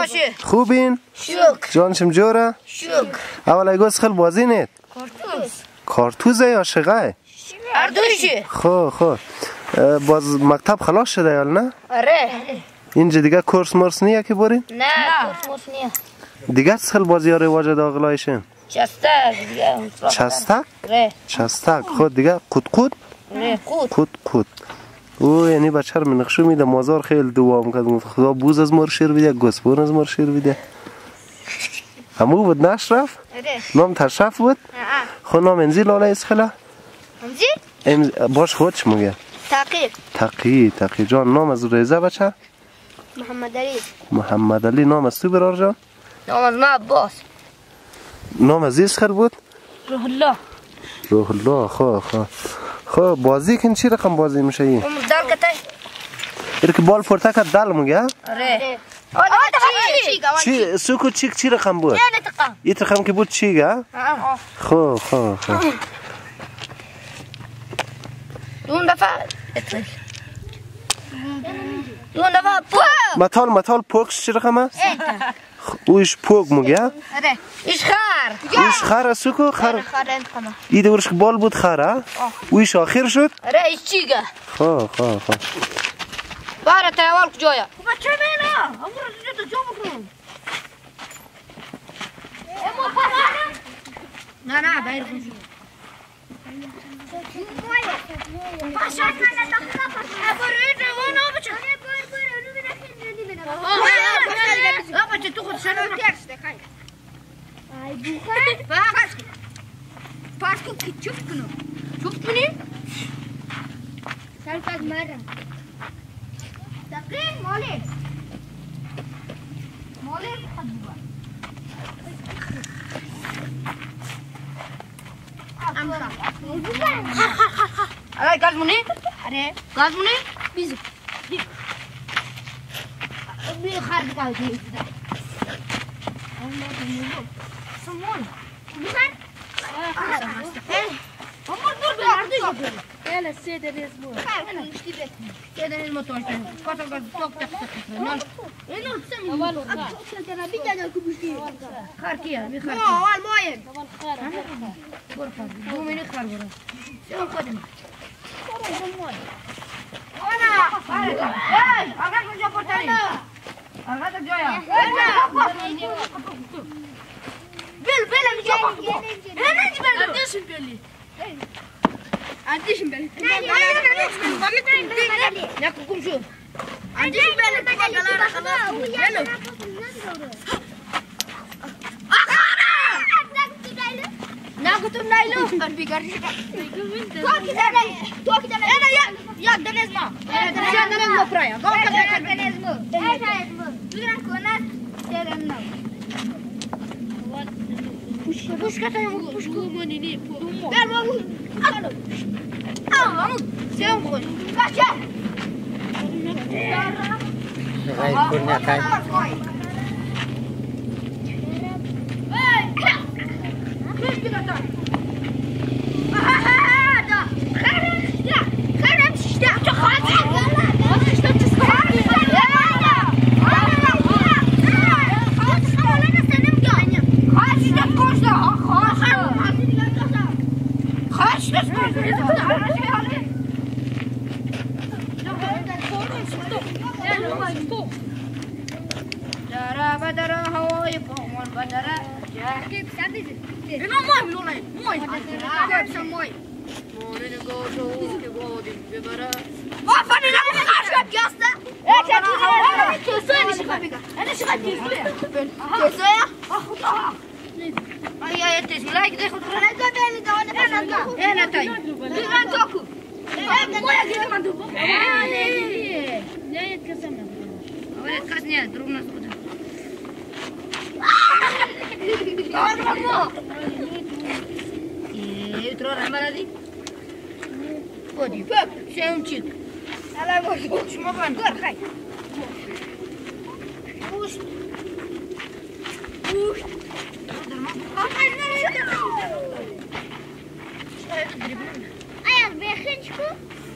باشه. خوبین؟ شکر. جانشم جوره؟ شکر. اول ایگوز خیل بازی نید؟ کارتوزه یا شغه؟ هر دویشه. خب باز مکتب خلاص شده یا نه؟ آره. اینجا دیگه کورس مرس نیه که برین؟ نه کورس نیه. دیگه خیل بازی ها رواج داغلایشن؟ چستک دیگه. چستک؟ ره. چستک خود دیگه قود؟ ره قود او یعنی بچه رو منقشو میده مازار خیلی دوام کرد خدا بوز از مار شیر بیده گسپون از مار شیر بیده همو بود نشرف؟ نام تشرف بود؟ خود نام انزی لاله اسخلا؟ انزی؟ باش خود چه مگه؟ تقی جان نام از ریزه بچه؟ محمد علی نام از تو برار جان؟ نام از ما عباس. نام از اسخل بود؟ روح الله خب بازی کن چی رقم بازی میشه این؟ دل کتای ایر که بال پرته که دل مگه؟ آره. چی سوکو چی رقم بود؟ این رقم که بود چی گه؟ خب دون دفعه متال پوکس چی رقمه؟ اویش پوک مگه؟ آره. ایش خر سوکو خر ای دورش که بال بود خره؟ اویش آخر شد؟ آره ایش چیگه؟ خب باره تایوال کجایا؟ بچه مینا امور تو جا بکنم نه بایر کنشو پاشا کنه دختر پاشا برید روان آبچه آبچه تو خود شنو ترس دخای ای بوخه پاس کو کی چوب کنی سر پاس مارم دقیق مالی خدوبا آره گاز مونی؟ آره گاز مونی؟ بیزو بی خرد کردی سمون بخن؟ امور دور ela seda mesmo. Cara, seda mesmo torta. Quatro toque tak. Não. Eu não sei. Agora você na vida não cubusti. Carquia, me carquia. Não, al moyen. Por favor. Do meni cargora. Seu podem. Ana, ei, agora que já portei. Agora tá joia. Bel, me joga. Ele deixa ele. Adişim ben. Ne kokum şu? Adişim ben. Hello. Ne kutum naylo? Ben bir karşı. Toki dene. Ya deniz ma. Deniz ma praya. Deniz ma. Duran konas deniz ma. Pushka tayo pushko monini. Ver babu. Vamos, sen koy. Kaç. Ay punya kai.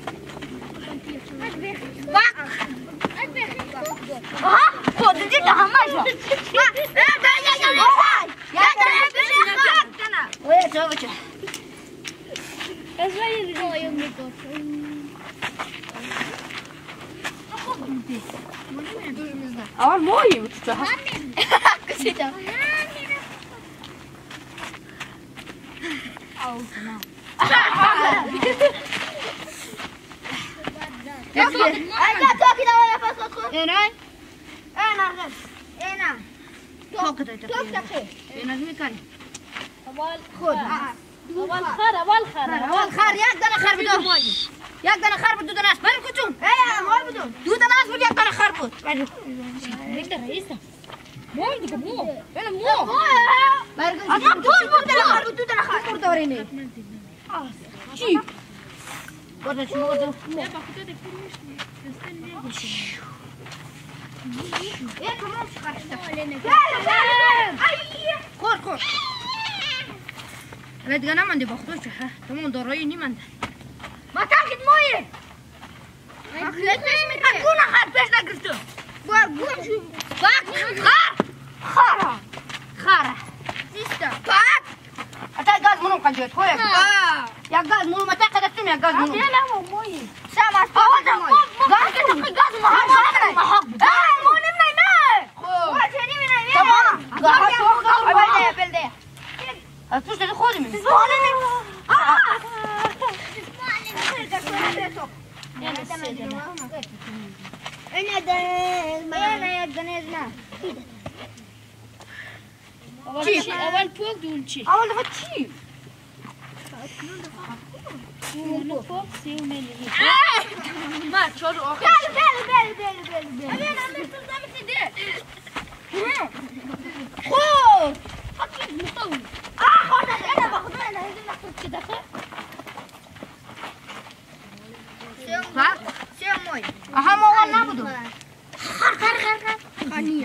Aha, kod dedi daha Aman moje uçtu ha. Kısacağım. Al tamam. Ayda toki da var yapasın. Enay. Ena. Ena. Toki da. Toki da. Ena mi kan? اول خود. اول خر اول خر اول خر یک دانه خر بود. یک دانه خر بود دو دانه است. بریم کوچون. ما بود. دو دانه است بود یک دانه خر بود. بریم. نکته رئیس مو دیگه مو بله مو بریم. اما دو دانه خر بود دو دانه خر بود دورینه. چی؟ برده چی برده؟ یک کمون خور خور. ولی دیگه نمانده با خودش ها تمام دارایی نیمانده. ما تاکید مایه. اکونه خر پیش نگرفتم. گم شو. خر. نیسته. اتا گاز منو کنجوت خواه. یک گاز منو متا قدرتم یک گاز منو. يلا مو موي سام است. گاز محق. مونم نه. خواه چنی می نه. تمام. گاز بلده. توش دادی خودی می. اول فوق دون چی اول دفعه چی؟ اول فوق سی و ملی ما چهار آخر خوب اكيد مطول خلاص انا باخذ انا هذه ناخذ كده سيم موي اهم اول ناخذه خر خانيه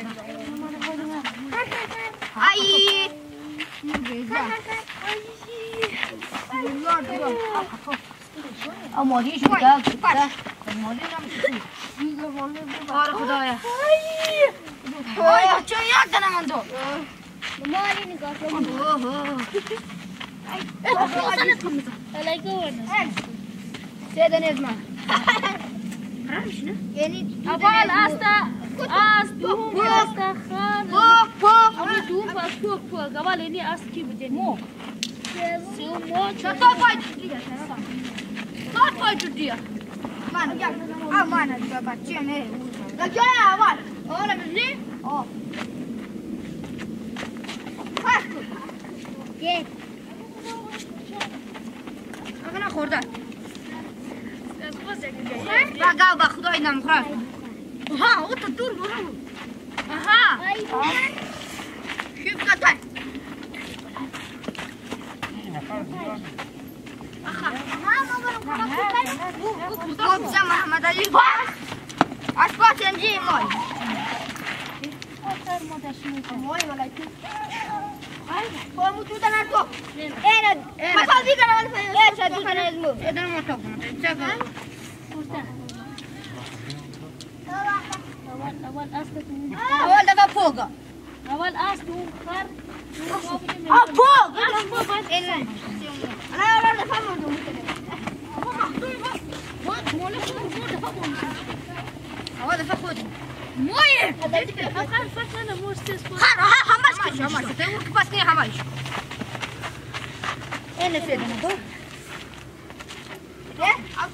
اي اموري شو ده اموري نام خدايا چه یاد دارم من تو مالي نگاه هلاقي ورنا سيدة نجمة يعني اول دوم خان اول دوم فوق اول اني اسكي بدي مو سو مو شطا فايت جديا صار فايت جديا ما انا ما انا باتشيني لا جاي اول انا بزي كيف انا خورده بقى باخذ نام خلاص ها وانت تدور برو اها شوف قطع اخا ما بسمع محمد علي اسبات نجي موي موي ولا هو موجود انا تو انا ما صار بيك انا ايش هدوك انا اسمه اذا ما توقف اول اسكت اول دفع فوق اول اسكت خر فوق انا اول دفع موجود اول دفع خذ مويه خر فتح انا مو استسبوع خر ها هماش تقول بس كده هماش انا سيدنا ايه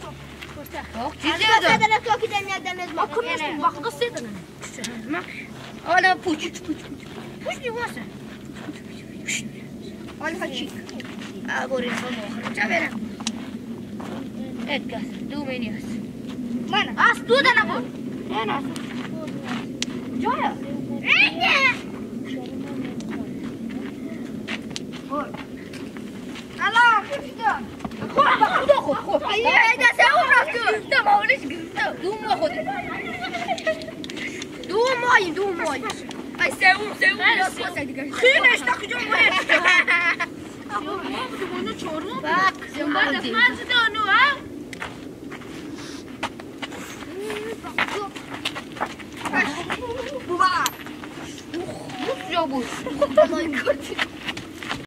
هذا تو كده ميدان لازم اكون باخذ السيدنا ولا بوش دي واسع ولا فشيك اقول لكم تعبنا اتكاس دومينيوس مانا اسدود انا بقول انا جايه الله كيف ده خذ هيدا سووا راسو انت ما وليش قلت دوم واخذ دوم ماي اي سووا خينا اشتاق جو وين ابو ما بدو چورو باك زمان ما زدانو ها بابا بود